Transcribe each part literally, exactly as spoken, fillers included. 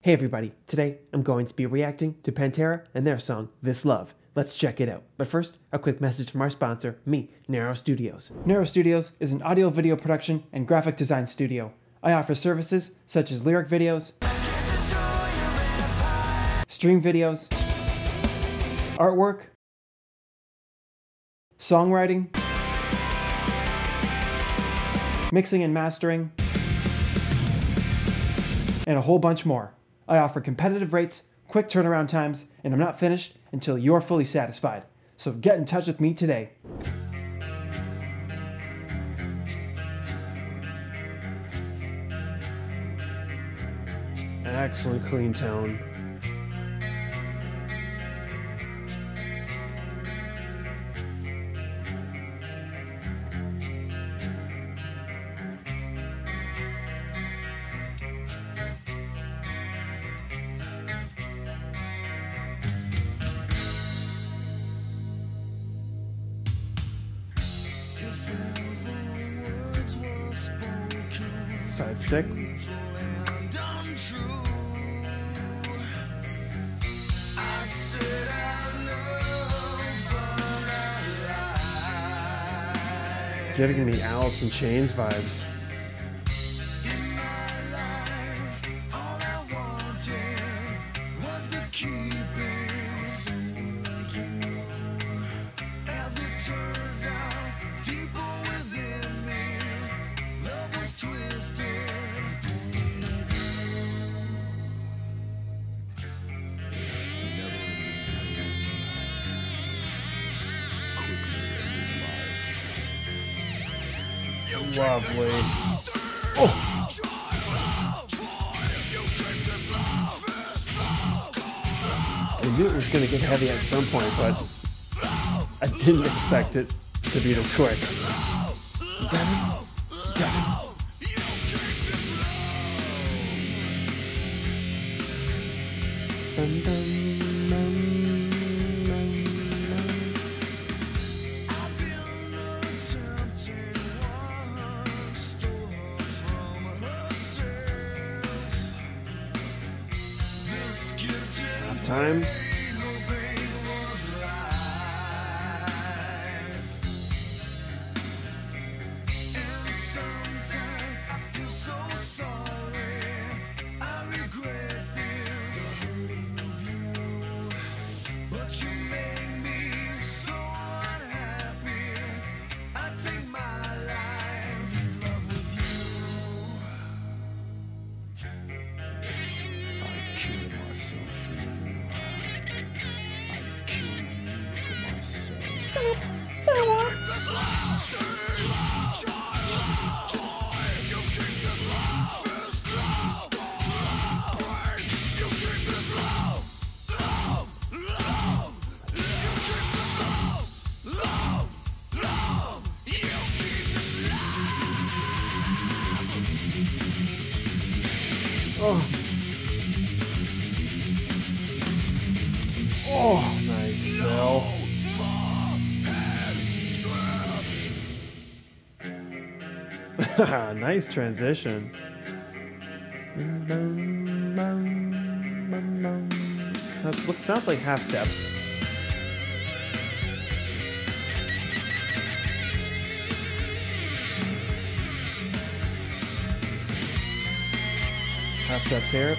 Hey everybody, today I'm going to be reacting to Pantera and their song, This Love. Let's check it out. But first, a quick message from our sponsor, me, Narrow Studios. Narrow Studios is an audio video production and graphic design studio. I offer services such as lyric videos, stream videos, artwork, songwriting, mixing and mastering, and a whole bunch more. I offer competitive rates, quick turnaround times, and I'm not finished until you're fully satisfied. So get in touch with me today. Excellent clean tone. Side stick. Giving me Alice in Chains vibes. Lovely. Oh! I knew it was going to get heavy at some point, but I didn't expect it to be this quick. Got it? Got it. Dun, dun, dun. Time. Oh. Oh, nice Phil. Nice transition. That look, sounds like half steps. Half steps here.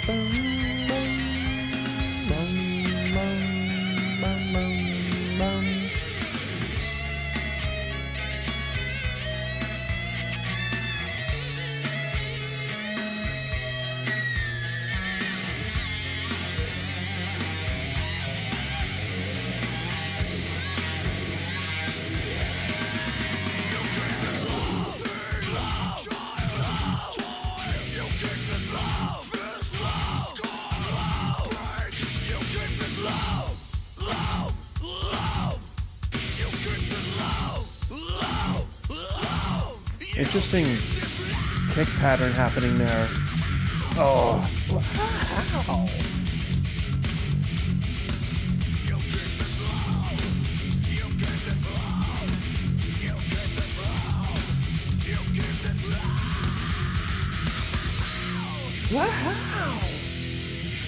Interesting kick pattern happening there. Oh. Wow. Wow.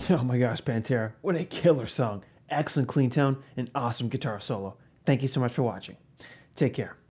Oh my gosh, Pantera, what a killer song. Excellent clean tone and awesome guitar solo. Thank you so much for watching. Take care.